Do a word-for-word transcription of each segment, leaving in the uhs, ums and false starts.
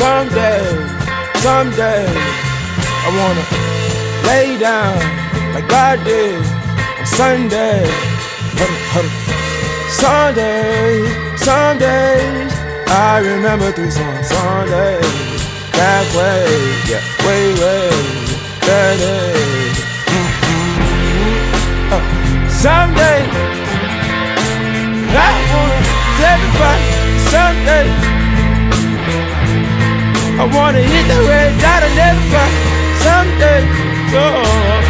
Someday, someday, I wanna lay down like God did on Sunday. Sunday, some days I remember three songs. Sundays, that way, yeah, way, way, that day. Mm-hmm. uh, someday I wanna tell everybody. Someday I wanna hit that red dot and everybody. Someday, oh.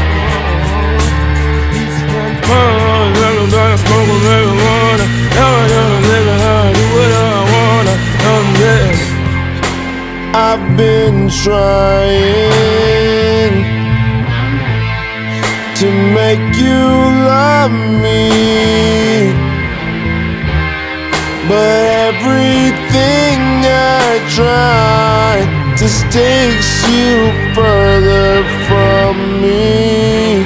Smoke marijuana, now I don't live and I do what I wanna. Someday I've been trying to make you love me, but everything I try just takes you further from me.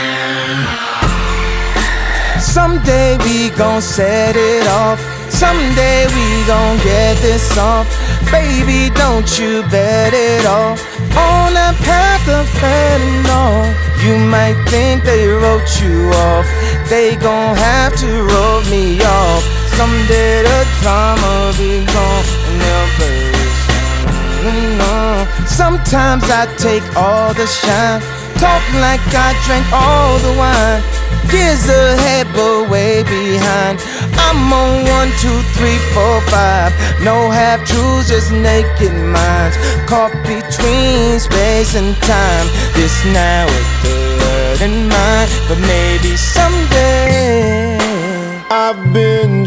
Someday we gon' set it off. Someday we gon' get this off. Baby, don't you bet it all on that path of fentanyl. You might think they wrote you off. They gon' have to wrote me off. Someday the drama be gone and they'll play this song. Sometimes I take all the shine, talk like I drank all the wine. Years ahead but way behind. I'm on one, two, three, four, five. No half-truths, just naked minds, caught between space and time. This now is good in mind, but maybe someday. I've been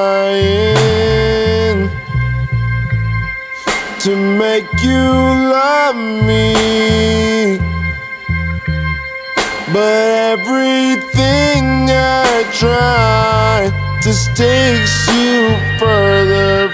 trying to make you love me, but everything I try just takes you further